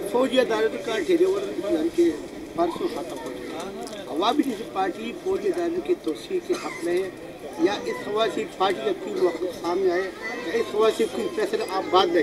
फौजी अदालत का ठेरेवर के परसों खत्म हो गया। अवामी पार्टी फौजी अदालत की तोसी के हक में है या इस हवाले से पार्टी का कोई वक्त सामने आए या इस हवाले से कोई फैसला आप बाद में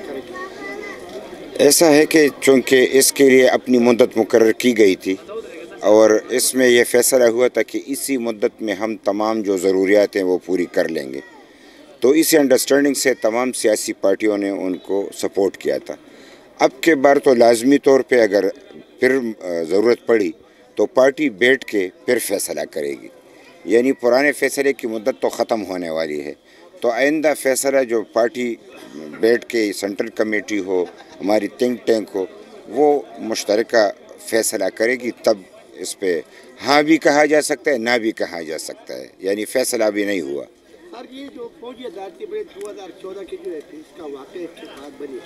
करेंगे? ऐसा है कि चूँकि इसके लिए अपनी मुद्दत मुकर्रर की गई थी और इसमें यह फैसला हुआ था कि इसी मुद्दत में हम तमाम जो ज़रूरियात हैं वो पूरी कर लेंगे, तो इसी अंडरस्टैंडिंग से तमाम सियासी पार्टियों ने उनको सपोर्ट किया था। अब के बार तो लाजमी तौर पे अगर फिर ज़रूरत पड़ी तो पार्टी बैठ के फिर फैसला करेगी, यानी पुराने फैसले की मुद्दत तो ख़त्म होने वाली है, तो आइंदा फैसला जो पार्टी बैठ के सेंट्रल कमेटी हो, हमारी थिंक टैंक हो, वो मुश्तरका फैसला करेगी, तब इस पे हाँ भी कहा जा सकता है, ना भी कहा जा सकता है, यानी फैसला भी नहीं हुआ। सर ये जो फौजी अदालत बड़े 2014 के जो है इसका वाक़या इसके बाद बनी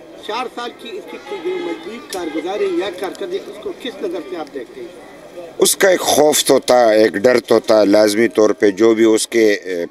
4 साल की इसकी जो मजबूत कारगुजारी या कारकर्दगी उसको किस नज़र से आप देखते हैं? उसका एक खौफ तो था, एक डर तो था, लाजमी तौर पे जो भी उसके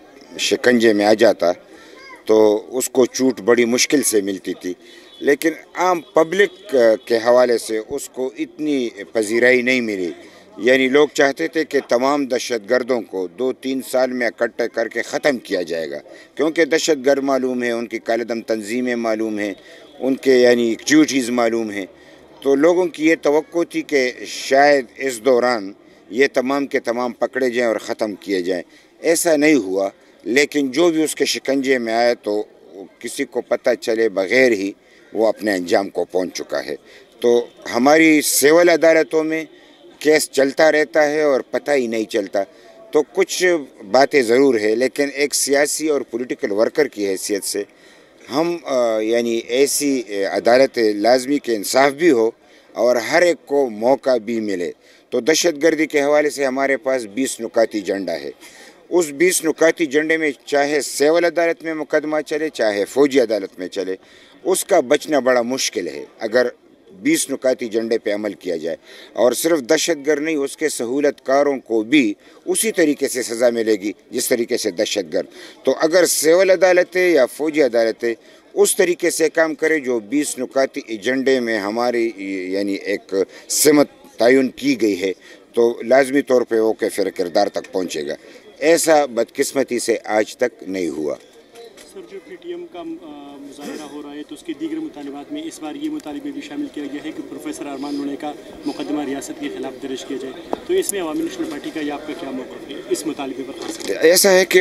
शिकंजे में आ जाता तो उसको चूट बड़ी मुश्किल से मिलती थी, लेकिन आम पब्लिक के हवाले से उसको इतनी पजीराई नहीं मिली। यानी लोग चाहते थे कि तमाम दहशतगर्दों को 2-3 साल में इकट्ठा करके ख़त्म किया जाएगा, क्योंकि दहशतगर्द मालूम है, उनकी कालेदम तंजीमें मालूम हैं, उनके यानी एक्टिविटीज़ मालूम हैं, तो लोगों की ये तवक्को थी कि शायद इस दौरान ये तमाम के तमाम पकड़े जाएं और ख़त्म किए जाएं। ऐसा नहीं हुआ, लेकिन जो भी उसके शिकंजे में आए तो किसी को पता चले बग़ैर ही वो अपने अंजाम को पहुंच चुका है। तो हमारी सिविल अदालतों में केस चलता रहता है और पता ही नहीं चलता, तो कुछ बातें ज़रूर है, लेकिन एक सियासी और पॉलिटिकल वर्कर की हैसियत से हम यानी ऐसी अदालत लाजमी के इंसाफ भी हो और हर एक को मौका भी मिले। तो दहशतगर्दी के हवाले से हमारे पास 20 नुकाती एजेंडा है। उस 20 नुकाती एजेंडे में चाहे सिविल अदालत में मुकदमा चले, चाहे फ़ौजी अदालत में चले, उसका बचना बड़ा मुश्किल है अगर 20 नुकाती एजेंडे पे अमल किया जाए। और सिर्फ दहशतगर्द नहीं, उसके सहूलतकारों को भी उसी तरीके से सज़ा मिलेगी जिस तरीके से दहशतगर्द। तो अगर सिविल अदालतें या फ़ौजी अदालतें उस तरीके से काम करें जो 20 नुकाती एजेंडे में हमारी यानी एक सिमत तयन की गई है, तो लाजमी तौर पर वो के फिर किरदार तक पहुँचेगा। ऐसा बदकिस्मती से आज तक नहीं हुआ। सर जो पीटीएम का मुज़ाहरा हो रहा है तो उसके दीगर मुतालिबात में इस बार ये मुतालिबे भी शामिल किया गया है कि प्रोफेसर अरमान लोने का मुकदमा रियासत के खिलाफ दर्ज किया जाए, तो इसमें अवामी नेशनल पार्टी का या आपका क्या मौक़िफ़ है इस मुतालिबे पर खास? ऐसा है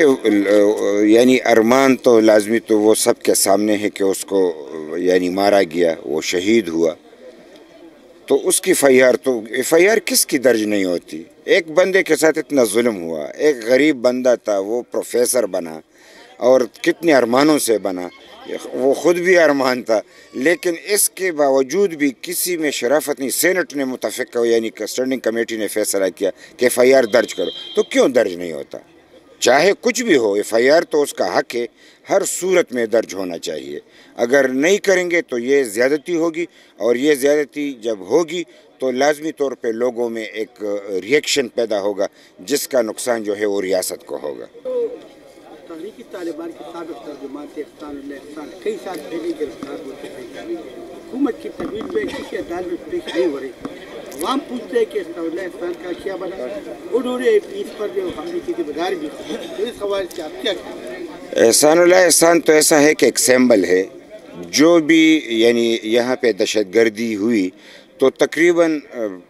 कि यानी अरमान तो लाजमी तो वो सब के सामने है कि उसको यानी मारा गया, वो शहीद हुआ, तो उसकी एफ.आई.आर किसकी दर्ज नहीं होती? एक बंदे के साथ इतना जुल्म हुआ, एक गरीब बंदा था, वो प्रोफेसर बना और कितने अरमानों से बना, वो ख़ुद भी अरमान था, लेकिन इसके बावजूद भी किसी में शराफत नहीं। सेनेट ने मुतफ़िक़ यानी स्टैंडिंग कमेटी ने फैसला किया कि एफ.आई.आर दर्ज करो, तो क्यों दर्ज नहीं होता? चाहे कुछ भी हो, एफ.आई.आर तो उसका हक है, हर सूरत में दर्ज होना चाहिए। अगर नहीं करेंगे तो ये ज़्यादती होगी, और ये ज़्यादती जब होगी तो लाजमी तौर पे लोगों में एक रिएक्शन पैदा होगा, जिसका नुकसान जो है वो रियासत को होगा। तहरीकी तालिबान के साबिक़ तर्जुमान तेहसील एहसान कई साल पहले गिरफ्तार हो चुके हैं। हुकूमत की तजवीज़ में किसी अदालत में पेश नहीं हो रही। अवाम पूछते हैं कि तेहसील एहसान का क्या बना? उन्होंने इस पर जो हमले की जिम्मेदारी भी, तो इस हवाले से आप क्या कहें? एहसान तो ऐसा है कि एक सिंबल है, जो भी यानी यहाँ पे दहशतगर्दी हुई तो तकरीबन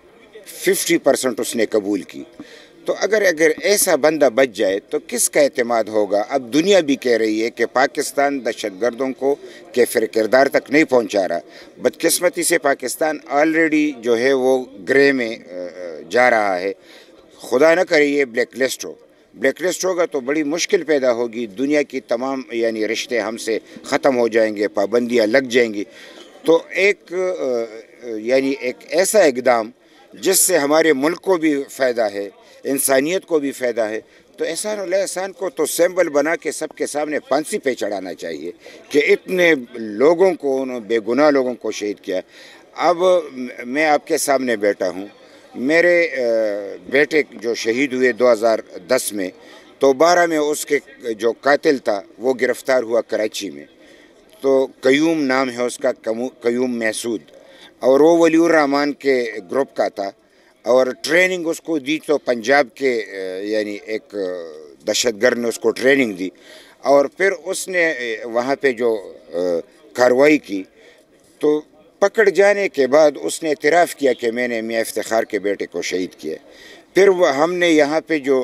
50% उसने कबूल की। तो अगर ऐसा बंदा बच जाए तो किसका एतमाद होगा? अब दुनिया भी कह रही है कि पाकिस्तान दहशतगर्दों को के फिर किरदार तक नहीं पहुंचा रहा। बदकिस्मती से पाकिस्तान ऑलरेडी जो है वो ग्रे में जा रहा है। खुदा न करे ये ब्लैक लिस्ट होगा तो बड़ी मुश्किल पैदा होगी, दुनिया की तमाम यानी रिश्ते हमसे ख़त्म हो जाएंगे, पाबंदियाँ लग जाएंगी। तो यानी एक ऐसा इक़दाम जिससे हमारे मुल्क को भी फ़ायदा है, इंसानियत को भी फ़ायदा है, तो एहसान को तो सिंबल बना के सबके सामने फांसी पे चढ़ाना चाहिए कि इतने लोगों को, बेगुनाह लोगों को शहीद किया। अब मैं आपके सामने बैठा हूँ, मेरे बेटे जो शहीद हुए 2010 में, तो 12 में उसके जो कातिल था वो गिरफ़्तार हुआ कराची में, तो कयूम नाम है उसका, कयूम महसूद। اور وہ ولی الرحمان کے گروپ کا تھا اور ٹریننگ اس کو دی تو پنجاب کے یعنی ایک دہشت گرد نے اس کو ٹریننگ دی اور پھر اس نے وہاں پہ جو کارروائی کی تو پکڑ جانے کے بعد اس نے اعتراف کیا کہ میں نے میاں افتخار کے بیٹے کو شہید کیا. پھر ہم نے یہاں پہ جو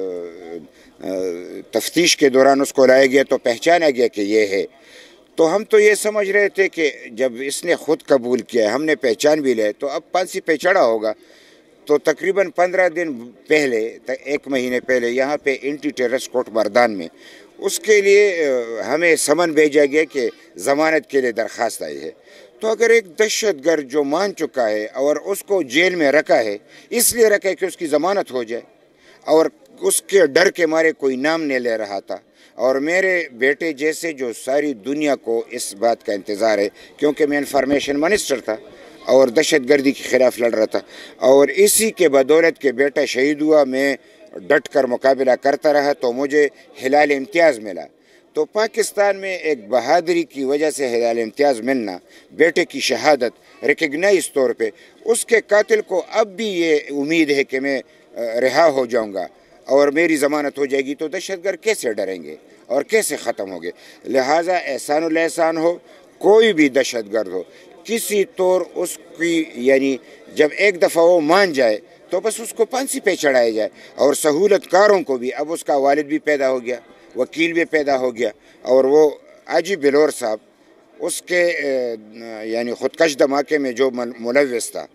تفتیش کے دوران اس کو لایا گیا تو پہچانا گیا کہ یہ ہے. تو ہم تو یہ سمجھ رہے تھے کہ جب اس نے خود قبول کیا ہم نے پہچان بھی لے تو اب پھانسی پہ چڑھا ہوگا. تو تقریباً 15 دن پہلے 1 مہینے پہلے یہاں پہ اینٹی ٹیررسٹ کورٹ مردان میں اس کے لیے ہمیں سمن بھیجا گیا کہ ضمانت کے لیے درخواست آئی ہے. تو اگر ایک دہشت گرد جو مان چکا ہے اور اس کو جیل میں رکھا ہے اس لیے رکھا ہے کہ اس کی ضمانت ہو جائے اور اس کے ڈر کے مارے کوئی نام نہیں لے رہا تھا اور میرے بیٹے جیسے جو ساری دنیا کو اس بات کا انتظار ہے کیونکہ میں انفارمیشن منسٹر تھا اور دہشت گردی کے خلاف لڑ رہا تھا اور اسی کے بدولت کے بیٹا شہید ہوا میں ڈٹ کر مقابلہ کرتا رہا تو مجھے ہلال امتیاز ملا. تو پاکستان میں ایک بہادری کی وجہ سے ہلال امتیاز ملنا بیٹے کی شہادت ریکگنائز طور پہ اس کے قاتل کو اب بھی یہ امید ہے کہ میں رہا ہو جاؤں گا اور میری ضمانت ہو جائے گی تو دہشت گرد کیسے ڈریں گے اور کیسے ختم ہو گے. لہٰذا احسان الاحسان ہو کوئی بھی دہشت گرد ہو کسی طور اس کی یعنی جب ایک دفعہ وہ مان جائے تو بس اس کو پھانسی پہ چڑھایا جائے. اور سہولت کاروں کو بھی اب اس کا والد بھی پیدا ہو گیا وکیل بھی پیدا ہو گیا اور وہ آجی بلور صاحب اس کے یعنی خودکش دھماکے میں جو ملوث تھا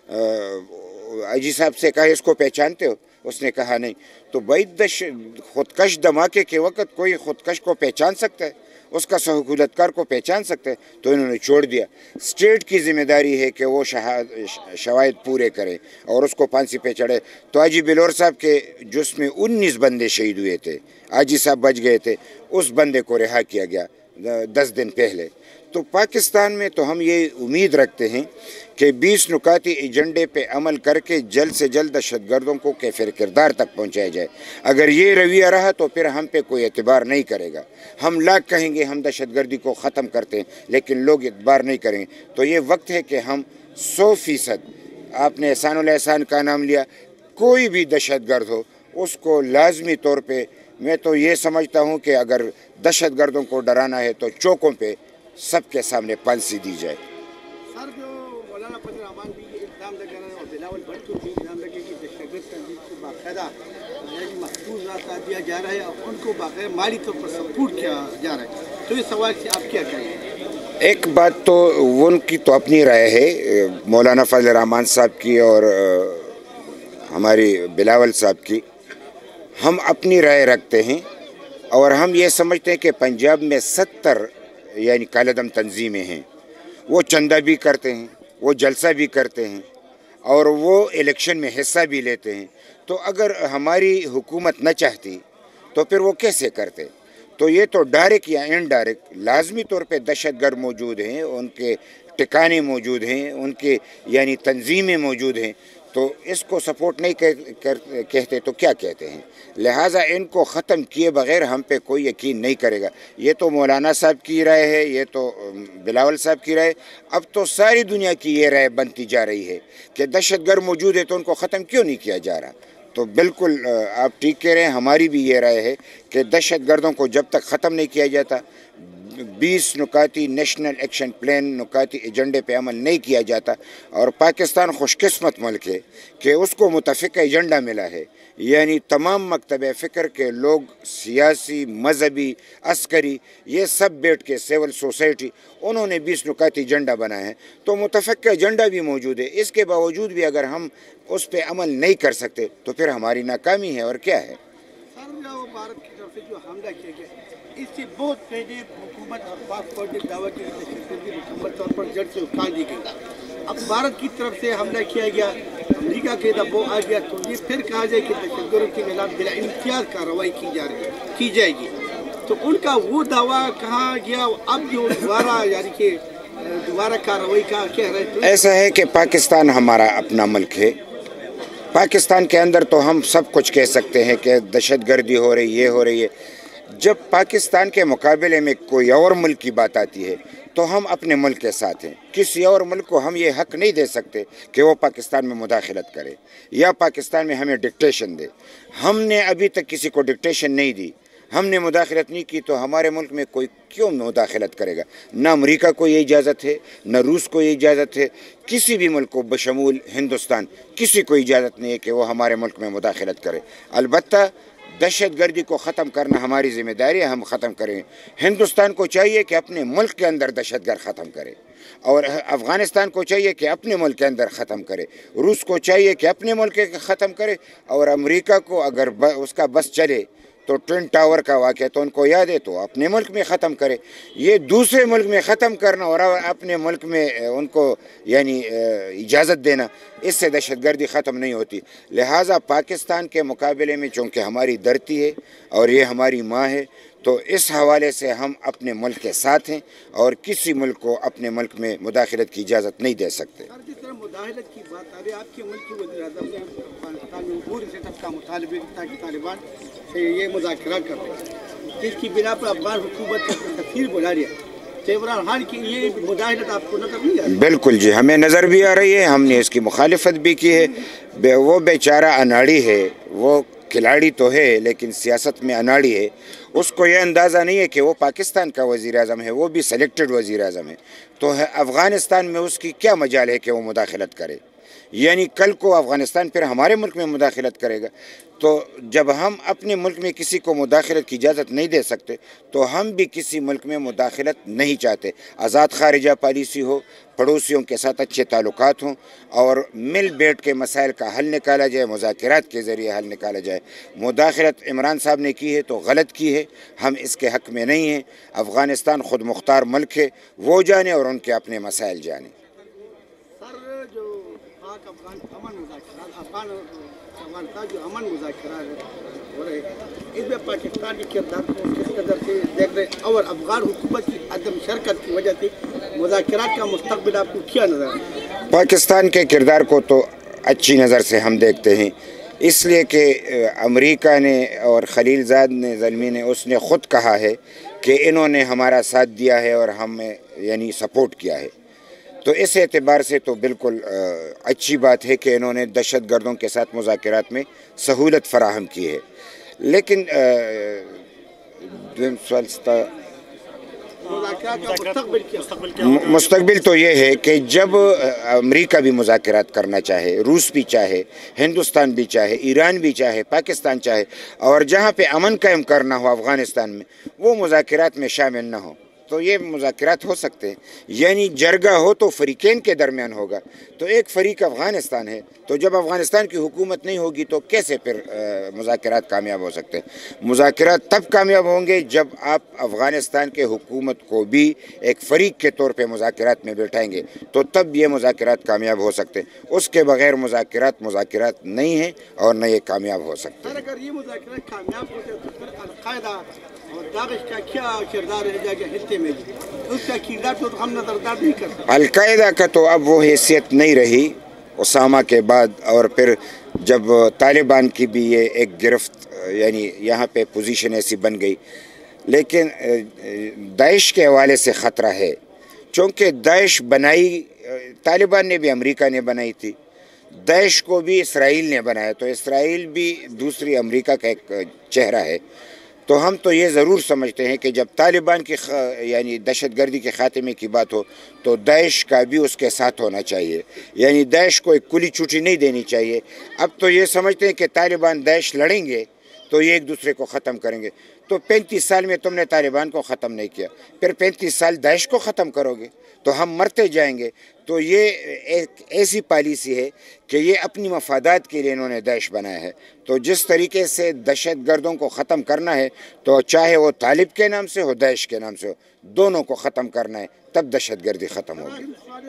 آجی صاحب سے کہا اس کو پہچانتے ہو اس نے کہا نہیں. تو بھائی خودکش دھماکے کے وقت کوئی خودکش کو پہچان سکتا ہے اس کا سہولت کار کو پہچان سکتا ہے تو انہوں نے چھوڑ دیا. اسٹیٹ کی ذمہ داری ہے کہ وہ شواہد پورے کرے اور اس کو پھانسی پہ چڑھے. تو آجی بلور صاحب کے جس میں 19 بندے شہید ہوئے تھے آجی صاحب بچ گئے تھے اس بندے کو رہا کیا گیا 10 دن پہلے. تو پاکستان میں تو ہم یہ امید رکھتے ہیں کہ 20 نکاتی ایجنڈے پہ عمل کر کے جلد سے جلد دہشت گردوں کو کیفر کردار تک پہنچایا جائے. اگر یہ رویہ رہا تو پھر ہم پہ کوئی اعتبار نہیں کرے گا. ہم لاکھ کہیں گے ہم دہشت گردی کو ختم کرتے ہیں لیکن لوگ اعتبار نہیں کریں گے. تو یہ وقت ہے کہ ہم 100% آپ نے احسان الاحسان کا نام لیا کوئی بھی دہشت گرد ہو اس کو لازمی طور پہ میں تو یہ سمجھتا ہوں کہ اگر دہشت گردوں کو ڈرانا ہے تو چوکوں پہ سب کے سامنے پھانسی دی جائے. سر جو مولانا فضل الرحمان بھی الزام لگا رہے ہیں اور بلاول بھٹو بھی الزام لگے کہ دہشت گرد تنظیم کو باقاعدہ محفوظ راستہ دیا جا رہا ہے اور ان کو باقاعدہ مالی طور پر سپورٹ کیا جا رہا ہے. تو اس سوال سے آپ کیا کہیں گے؟ ایک بات تو ان کی تو اپنی رائے ہے مولانا فضل الرحمان صاحب کی اور ہماری بلاول صاحب کی. ہم اپنی رائے رکھتے ہیں اور ہم یہ سمجھتے ہیں کہ پنجاب میں 70 یعنی کالعدم تنظیمیں ہیں. وہ چندہ بھی کرتے ہیں وہ جلسہ بھی کرتے ہیں اور وہ الیکشن میں حصہ بھی لیتے ہیں. تو اگر ہماری حکومت نہ چاہتی تو پھر وہ کیسے کرتے؟ تو یہ تو ڈائریکٹ یا انڈائریکٹ لازمی طور پہ دہشت گرد موجود ہیں ان کے ٹھکانے موجود ہیں ان کے یعنی تنظیمیں موجود ہیں. تو اس کو سپورٹ نہیں کہتے تو کیا کہتے ہیں؟ لہٰذا ان کو ختم کیے بغیر ہم پہ کوئی یقین نہیں کرے گا. یہ تو مولانا صاحب کی رائے ہے یہ تو بلاول صاحب کی رائے. اب تو ساری دنیا کی یہ رائے بنتی جا رہی ہے کہ دہشت گرد موجود ہے تو ان کو ختم کیوں نہیں کیا جا رہا. تو بالکل آپ ٹھیک کہہ رہے ہیں. ہماری بھی یہ رائے ہے کہ دہشت گردوں کو جب تک ختم نہیں کیا جاتا 20 نکاتی نیشنل ایکشن پلان نکاتی ایجنڈے پہ عمل نہیں کیا جاتا. اور پاکستان خوش قسمت ملک ہے کہ اس کو متفقہ ایجنڈا ملا ہے یعنی تمام مکتب فکر کے لوگ سیاسی مذہبی عسکری یہ سب بیٹھ کے سول سوسائٹی انہوں نے 20 نکاتی ایجنڈا بنایا ہے. تو متفقہ ایجنڈا بھی موجود ہے. اس کے باوجود بھی اگر ہم اس پہ عمل نہیں کر سکتے تو پھر ہماری ناکامی ہے اور کیا ہے. بھارت کی طرف سے جو حملہ کیا گیا اس سے بہت پہلے حکومت پاک فوج نے دعویٰ کی مکمل طور پر جڑ سے اکھاڑ دی گئی. اب بھارت کی طرف سے حملہ کیا گیا امریکہ کے دباؤ آ گیا تو یہ پھر کہا جائے کہ دہشت گردوں کے خلاف بلا امتیاز کارروائی کی جائے گی. تو ان کا وہ دعویٰ کہاں گیا؟ اب جو دوبارہ یعنی کہ دوبارہ کارروائی کا کہہ رہے ہیں. ایسا ہے کہ پاکستان ہمارا اپنا ملک ہے. پاکستان کے اندر تو ہم سب کچھ کہہ سکتے ہیں کہ دہشت گردی ہو رہی یہ ہو رہی ہے. جب پاکستان کے مقابلے میں کوئی اور ملک کی بات آتی ہے تو ہم اپنے ملک کے ساتھ ہیں. کسی اور ملک کو ہم یہ حق نہیں دے سکتے کہ وہ پاکستان میں مداخلت کرے یا پاکستان میں ہمیں ڈکٹیشن دے. ہم نے ابھی تک کسی کو ڈکٹیشن نہیں دی, ہم نے مداخلت نہیں کی, تو ہمارے ملک میں کوئی کیوں مداخلت کرے گا؟ نہ امریکہ کو یہ اجازت ہے, نہ روس کو یہ اجازت ہے, کسی بھی ملک کو بشمول ہندوستان کسی کو اجازت نہیں ہے کہ وہ ہمارے ملک میں مداخلت کرے. البتہ دہشت گردی کو ختم کرنا ہماری ذمہ داری ہے, ہم ختم کریں. ہندوستان کو چاہیے کہ اپنے ملک کے اندر دہشت گرد ختم کرے, اور افغانستان کو چاہیے کہ اپنے ملک کے اندر ختم کرے, روس کو چاہیے کہ اپنے ملک کے ختم کرے, اور امریکہ کو اگر اس کا بس چلے تو ٹوئن ٹاور کا واقعہ تو ان کو یاد ہے, تو اپنے ملک میں ختم کرے. یہ دوسرے ملک میں ختم کرنا اور اپنے ملک میں ان کو یعنی اجازت دینا, اس سے دہشت گردی ختم نہیں ہوتی. لہٰذا پاکستان کے مقابلے میں چونکہ ہماری دھرتی ہے اور یہ ہماری ماں ہے, تو اس حوالے سے ہم اپنے ملک کے ساتھ ہیں اور کسی ملک کو اپنے ملک میں مداخلت کی اجازت نہیں دے سکتے. جس طرح مداخلت کی بات آ رہی ہے, آپ کے ملک کے وزیر اعظم نے افغانستان میں پوری سیٹ اپ کا مطالبہ کیا کہ طالبان سے یہ مذاکرات کر رہے ہیں, جس کی بنا پر افغان حکومت کا تفصیل بلا رہی ہے. عمران خان کی یہ مداخلت آپ کو نظر نہیں آ رہی؟ بالکل جی, ہمیں نظر بھی آ رہی ہے, ہم نے اس کی مخالفت بھی کی ہے. وہ بیچارہ اناڑی ہے, وہ کھلاڑی تو ہے لیکن سیاست میں اناڑی ہے. اس کو یہ اندازہ نہیں ہے کہ وہ پاکستان کا وزیر اعظم ہے, وہ بھی سلیکٹڈ وزیر اعظم ہے. تو افغانستان میں اس کی کیا مجال ہے کہ وہ مداخلت کرے؟ یعنی کل کو افغانستان پھر ہمارے ملک میں مداخلت کرے گا. تو جب ہم اپنے ملک میں کسی کو مداخلت کی اجازت نہیں دے سکتے, تو ہم بھی کسی ملک میں مداخلت نہیں چاہتے. آزاد خارجہ پالیسی ہو, پڑوسیوں کے ساتھ اچھے تعلقات ہوں, اور مل بیٹھ کے مسائل کا حل نکالا جائے, مذاکرات کے ذریعے حل نکالا جائے. مداخلت عمران صاحب نے کی ہے تو غلط کی ہے, ہم اس کے حق میں نہیں ہیں. افغانستان خود مختار ملک ہے, وہ جانے اور ان کے اپنے مسائل جانے. سر, جو پاک افغان امن مذاکرات, افغانستان جو امن مذاکرات ہو رہے ہیں, اس میں پاکستان کے کردار کو کس قدر سے دیکھ رہے ہیں, اور افغان حکومت کی عدم شرکت کی وجہ سے مذاکرات کا مستقبل آپ کو کیا نظر ہے؟ پاکستان کے کردار کو تو اچھی نظر سے ہم دیکھتے ہیں, اس لیے کہ امریکہ نے اور خلیل زاد نے زلمی نے اس نے خود کہا ہے کہ انہوں نے ہمارا ساتھ دیا ہے اور ہمیں یعنی سپورٹ کیا ہے. تو اس اعتبار سے تو بالکل اچھی بات ہے کہ انہوں نے دہشت گردوں کے ساتھ مذاکرات میں سہولت فراہم کی ہے. لیکن مستقبل تو یہ ہے کہ جب امریکہ بھی مذاکرات کرنا چاہے, روس بھی چاہے, ہندوستان بھی چاہے, ایران بھی چاہے, پاکستان چاہے, اور جہاں پہ امن قائم کرنا ہو افغانستان میں, وہ مذاکرات میں شامل نہ ہو, تو یہ مذاکرات ہو سکتے ہیں. یعنی جرگہ ہو تو فریقین کے درمیان ہوگا. تو ایک فریق افغانستان ہے, تو جب افغانستان کی حکومت نہیں ہوگی تو کیسے پھر مذاکرات کامیاب ہو سکتے ہیں؟ مذاکرات تب کامیاب ہوں گے جب آپ افغانستان کے حکومت کو بھی ایک فریق کے طور پہ مذاکرات میں بیٹھائیں گے, تو تب یہ مذاکرات کامیاب ہو سکتے ہیں. اس کے بغیر مذاکرات نہیں ہیں اور نہ یہ کامیاب ہو سکتے. اگر یہ مذاکرات کامیاب ہوتے تو پھر القاعدہ اور داعش کا کیا کردار رہ جائے گا خطے میں؟ اس کا کردار تو ہم نظردار نہیں کرتے. القاعدہ کا تو اب وہ حیثیت نہیں رہی اسامہ کے بعد, اور پھر جب طالبان کی بھی یہ ایک گرفت یعنی یہاں پہ پوزیشن ایسی بن گئی. لیکن داعش کے حوالے سے خطرہ ہے, چونکہ داعش بنائی طالبان نے بھی, امریکہ نے بنائی تھی. داعش کو بھی اسرائیل نے بنایا, تو اسرائیل بھی دوسری امریکہ کا ایک چہرہ ہے. تو ہم تو یہ ضرور سمجھتے ہیں کہ جب طالبان کی یعنی دہشت گردی کے خاتمے کی بات ہو تو داعش کا بھی اس کے ساتھ ہونا چاہیے. یعنی داعش کو ایک کلی چوٹی نہیں دینی چاہیے. اب تو یہ سمجھتے ہیں کہ طالبان داعش لڑیں گے تو یہ ایک دوسرے کو ختم کریں گے. تو 35 سال میں تم نے طالبان کو ختم نہیں کیا, پھر 35 سال داعش کو ختم کرو گے تو ہم مرتے جائیں گے. تو یہ ایک ایسی پالیسی ہے کہ یہ اپنی مفادات کے لیے انہوں نے داعش بنایا ہے. تو جس طریقے سے دہشت گردوں کو ختم کرنا ہے, تو چاہے وہ طالب کے نام سے ہو, داعش کے نام سے ہو, دونوں کو ختم کرنا ہے, تب دہشت گردی ختم ہوگی.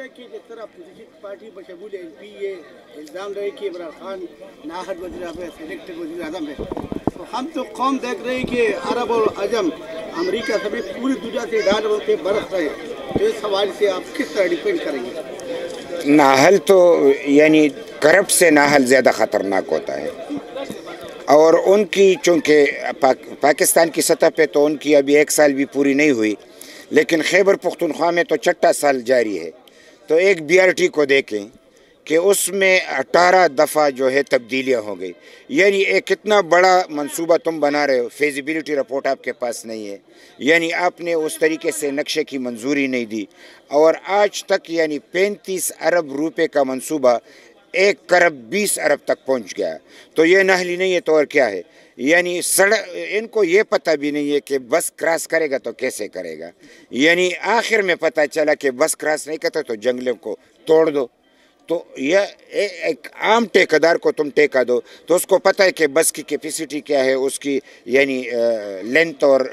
پارٹی بشمول ایل پی یہ الزام رہے کہ عمران خان نااہل وزیر اعظم ہے, سلیکٹڈ وزیر اعظم ہے. تو ہم تو قوم دیکھ رہے ہیں کہ عرب اور عجم امریکہ سمیت پوری دنیا سے ڈالروں سے برس رہے ہیں. تو اس حوالے سے آپ کس طرح ڈیپینڈ کریں گے؟ نااہل تو یعنی کرپٹ سے نااہل زیادہ خطرناک ہوتا ہے, اور ان کی چونکہ پاکستان کی سطح پہ تو ان کی ابھی 1 سال بھی پوری نہیں ہوئی, لیکن خیبر پختونخوا میں تو چھٹا سال جاری ہے. تو ایک BRT کو دیکھیں کہ اس میں 18 دفعہ جو ہے تبدیلیاں ہو گئی. یعنی ایک کتنا بڑا منصوبہ تم بنا رہے ہو, فیزیبلٹی رپورٹ آپ کے پاس نہیں ہے, یعنی آپ نے اس طریقے سے نقشے کی منظوری نہیں دی, اور آج تک یعنی 35 ارب روپے کا منصوبہ 1 کرب 20 ارب تک پہنچ گیا. تو یہ نااہلی نہیں ہے تو اور کیا ہے؟ یعنی ان کو یہ پتہ بھی نہیں ہے کہ بس کراس کرے گا تو کیسے کرے گا. یعنی آخر میں پتہ چلا کہ بس کراس نہیں کرتا تو جنگلوں کو توڑ دو. تو یہ ایک عام ٹھیکیدار کو تم ٹھیکہ دو تو اس کو پتہ ہے کہ بس کی کیپیسٹی کیا ہے, اس کی یعنی لینتھ اور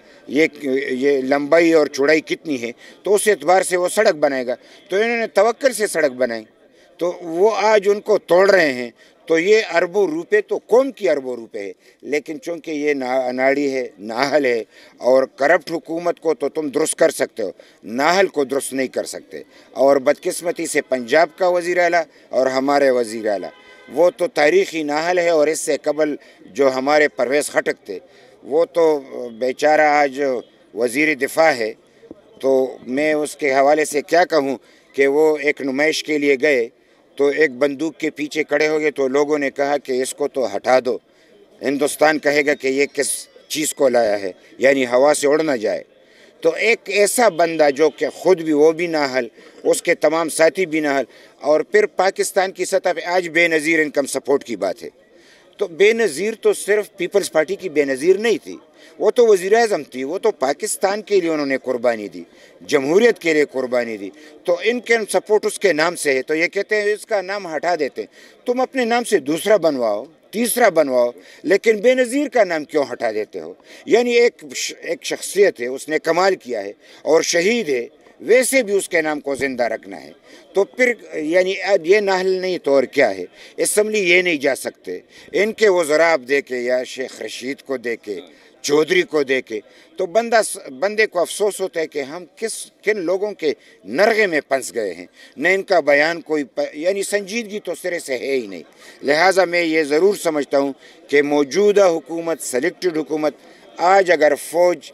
یہ لمبائی اور چوڑائی کتنی ہے, تو اس اعتبار سے وہ سڑک بنائے گا. تو انہوں نے توکل سے سڑک بنائی تو وہ آج ان کو توڑ رہے ہیں. تو یہ اربوں روپے تو قوم کی اربوں روپے ہے, لیکن چونکہ یہ اناڑی ہے, نااہل ہے, اور کرپٹ حکومت کو تو تم درست کر سکتے ہو, نااہل کو درست نہیں کر سکتے. اور بدقسمتی سے پنجاب کا وزیر اعلیٰ اور ہمارے وزیر اعلیٰ وہ تو تاریخی نااہل ہے, اور اس سے قبل جو ہمارے پرویز خٹک تھے وہ تو بیچارہ آج وزیر دفاع ہے. تو میں اس کے حوالے سے کیا کہوں کہ وہ ایک نمائش کے لیے گئے تو ایک بندوق کے پیچھے کھڑے ہو گئے, تو لوگوں نے کہا کہ اس کو تو ہٹا دو, ہندوستان کہے گا کہ یہ کس چیز کو لایا ہے, یعنی ہوا سے اڑ نہ جائے. تو ایک ایسا بندہ جو کہ خود بھی وہ بھی نااہل, اس کے تمام ساتھی بھی نااہل, اور پھر پاکستان کی سطح پہ آج بے نظیر انکم سپورٹ کی بات ہے. تو بے نظیر تو صرف پیپلز پارٹی کی بے نظیر نہیں تھی, وہ تو وزیر اعظم تھی, وہ تو پاکستان کے لیے انہوں نے قربانی دی, جمہوریت کے لیے قربانی دی. تو ان کے سپورٹ اس کے نام سے ہے, تو یہ کہتے ہیں اس کا نام ہٹا دیتے. تم اپنے نام سے دوسرا بنواؤ, تیسرا بنواؤ, لیکن بے نظیر کا نام کیوں ہٹا دیتے ہو؟ یعنی ایک شخصیت ہے, اس نے کمال کیا ہے اور شہید ہے, ویسے بھی اس کے نام کو زندہ رکھنا ہے. تو پھر یعنی یہ نااہل نہیں تو اور کیا ہے؟ اسمبلی یہ نہیں جا سکتے, ان کے وزراء آپ دیکھے یا شیخ رشید کو دیکھے, چودھری کو دیکھے, تو بندے کو افسوس ہوتا ہے کہ ہم کن لوگوں کے نرغے میں پھنس گئے ہیں. نہ ان کا بیان کوئی یعنی سنجیدگی تو سرے سے ہے ہی نہیں. لہٰذا میں یہ ضرور سمجھتا ہوں کہ موجودہ حکومت, سلیکٹڈ حکومت, آج اگر فوج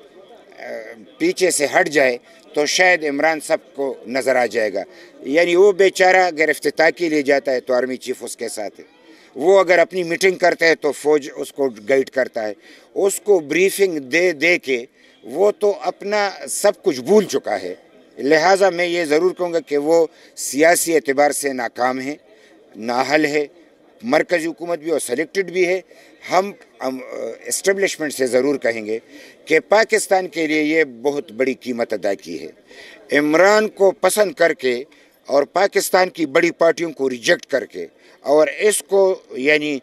پیچھے سے ہٹ جائے تو شاید عمران صاحب کو نظر آ جائے گا. یعنی وہ بیچارہ اگر افتتاح کے لیے جاتا ہے تو آرمی چیف اس کے ساتھ ہے, وہ اگر اپنی میٹنگ کرتا ہے تو فوج اس کو گائیڈ کرتا ہے, اس کو بریفنگ دے کے وہ تو اپنا سب کچھ بھول چکا ہے. لہٰذا میں یہ ضرور کہوں گا کہ وہ سیاسی اعتبار سے ناکام ہے, نااہل ہے, مرکزی حکومت بھی اور سلیکٹڈ بھی ہے. ہم اسٹیبلشمنٹ سے ضرور کہیں گے کہ پاکستان کے لیے یہ بہت بڑی قیمت ادا کی ہے. عمران کو پسند کر کے اور پاکستان کی بڑی پارٹیوں کو ریجیکٹ کر کے اور اس کو یعنی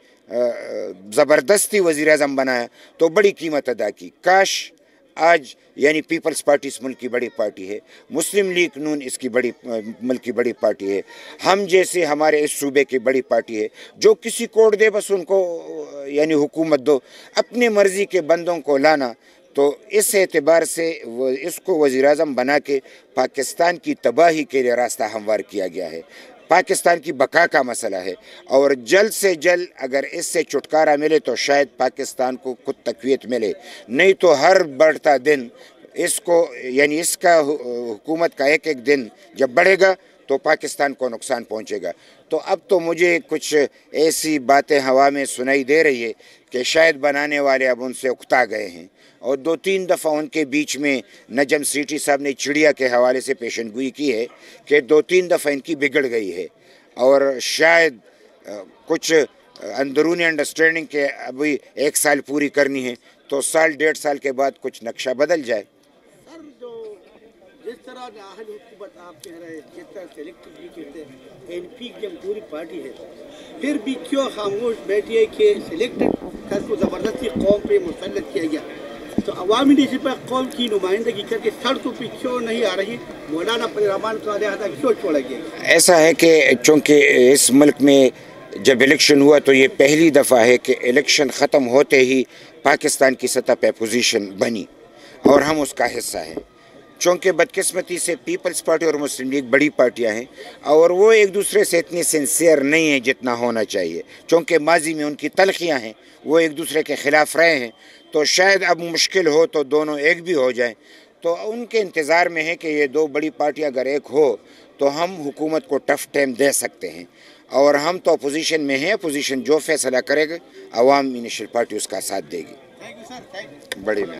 زبردستی وزیر اعظم بنایا تو بڑی قیمت ادا کی. کاش آج یعنی پیپلز پارٹی اس ملک کی بڑی پارٹی ہے, مسلم لیگ نون اس کی ملک کی بڑی پارٹی ہے, ہم جیسے ہمارے اس صوبے کی بڑی پارٹی ہے. جو کسی کوڈ دے بس ان کو یعنی حکومت دو, اپنے مرضی کے بندوں کو لانا. تو اس اعتبار سے اس کو وزیر اعظم بنا کے پاکستان کی تباہی کے لیے راستہ ہموار کیا گیا ہے. پاکستان کی بقا کا مسئلہ ہے, اور جلد سے جلد اگر اس سے چھٹکارا ملے تو شاید پاکستان کو خود تقویت ملے. نہیں تو ہر بڑھتا دن اس کو یعنی اس کا حکومت کا ایک ایک دن جب بڑھے گا تو پاکستان کو نقصان پہنچے گا. تو اب تو مجھے کچھ ایسی باتیں ہوا میں سنائی دے رہی ہے کہ شاید بنانے والے اب ان سے اکتا گئے ہیں, اور 2-3 دفعہ ان کے بیچ میں نجم سیٹھی صاحب نے چڑیا کے حوالے سے پیشن گوئی کی ہے کہ 2-3 دفعہ ان کی بگڑ گئی ہے, اور شاید کچھ اندرونی انڈرسٹینڈنگ کے ابھی 1 سال پوری کرنی ہے تو 1.5 سال کے بعد کچھ نقشہ بدل جائے. سر جو جس طرح نااہل حکومت آپ کہہ رہے ہیں, جس طرح سلیکٹڈ بھی کہتے ہیں, این پی کی جمہوری پارٹی ہے, پھر بھی کیوں خاموش بیٹھی ہے کہ سلیکٹڈ کر کو زبردستی قوم پہ مسلط کیا گیا؟ تو عوامی لیڈر پر قوم کی نمائندگی کر کے سڑکوں پہ کیوں نہیں آ رہی؟ مولانا فضل الرحمان کو علیحدہ کیوں چھوڑا گیا؟ ایسا ہے کہ چونکہ اس ملک میں جب الیکشن ہوا تو یہ پہلی دفعہ ہے کہ الیکشن ختم ہوتے ہی پاکستان کی سطح پہ اپوزیشن بنی, اور ہم اس کا حصہ ہیں. چونکہ بدقسمتی سے پیپلز پارٹی اور مسلم لیگ بڑی پارٹیاں ہیں, اور وہ ایک دوسرے سے اتنی سنسیئر نہیں ہیں جتنا ہونا چاہیے. چونکہ ماضی میں ان کی تلخیاں ہیں, وہ ایک دوسرے کے خلاف رہے ہیں, تو شاید اب مشکل ہو تو دونوں ایک بھی ہو جائیں. تو ان کے انتظار میں ہے کہ یہ دو بڑی پارٹیاں اگر ایک ہو تو ہم حکومت کو ٹف ٹائم دے سکتے ہیں، اور ہم تو اپوزیشن میں ہیں، اپوزیشن جو فیصلہ کرے گا عوام انیشل پارٹی اس کا ساتھ دے گی. بڑی